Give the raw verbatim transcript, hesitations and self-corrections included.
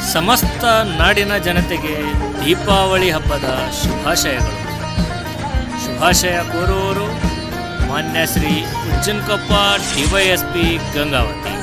ಸಮಸ್ತ ನಾಡಿನ ಜನತೆಗೆ ದೀಪಾವಳಿ ಹಬ್ಬದ ಶುಭಾಶಯಗಳು. ಶುಭಾಶಯ ಕೋರುವವರು ಮಾನ್ಯ ಶ್ರೀ ಉಜ್ಜನಕೊಪ್ಪ ಡಿವೈಎಸ್ಪಿ ಗಂಗಾವತಿ.